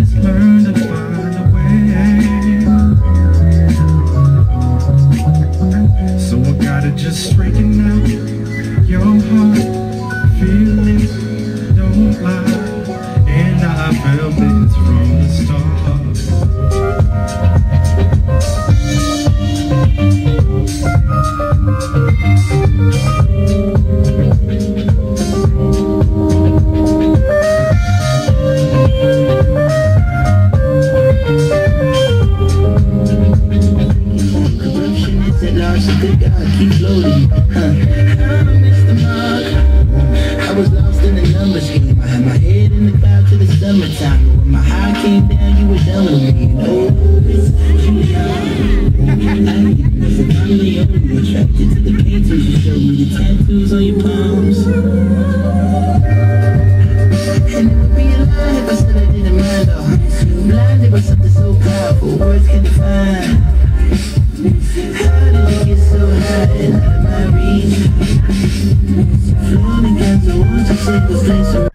just learn to find a way. So I gotta just straighten out your heart. Feelings don't lie, and I felt this from the start. Keep loading, I missed the mark. I was lost in the numbers game. I had my head in the clouds till the summertime. But when my high came down, you were done with me. Oh, I'm finally only attracted to the paintings you showed me, the tattoos on your palms. And it would be a lie if I said I didn't mind. Oh, blinded by something so powerful, words can't define. How did you get so high and out of my reach? Floating cause I want to take the place around.